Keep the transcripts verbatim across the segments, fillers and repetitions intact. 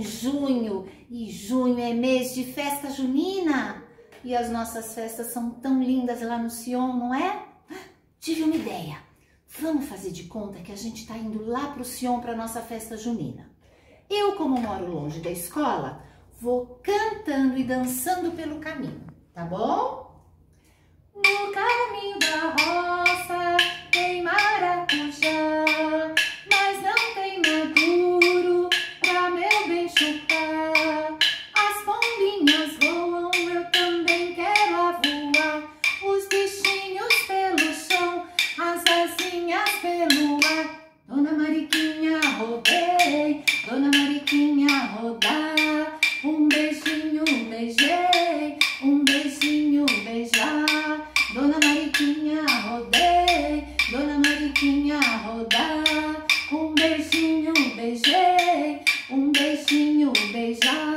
junho e junho é mês de festa junina. E as nossas festas são tão lindas lá no Sion, não é? Tive uma ideia. Vamos fazer de conta que a gente está indo lá para o Sion para nossa festa junina. Eu, como moro longe da escola, vou cantando e dançando pelo caminho, tá bom? No caminho da roça tem maracujá, mas não tem maduro pra meu bem chupar. As pombinhas voam, eu também quero a voar. Os bichinhos pelo chão, as asinhas pelo ar. Dona Mariquinha, rodei, Dona Mariquinha, rodar. Um beijinho, beijei, um beijinho, beijar. Dona Mariquinha, rodei, Dona Mariquinha, rodar. Um beijinho, beijei, um beijinho, beijar.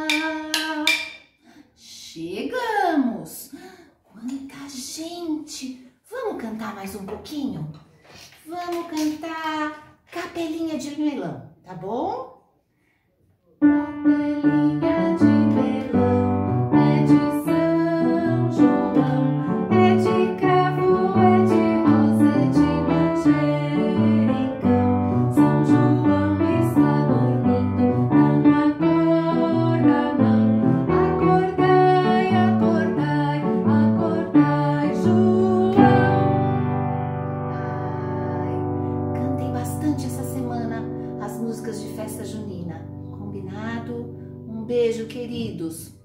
Chegamos! Quanta gente! Vamos cantar mais um pouquinho? Vamos cantar Capelinha de Melão, tá bom? Capelinha de melão é de São João, é de cravo, é de rosa, é de manjericão. São João está dormindo, não acorda não. Acordai, acordai, acordai, João. Ai, cantei bastante essa semana as músicas de festa junina. Combinado? Um beijo, queridos!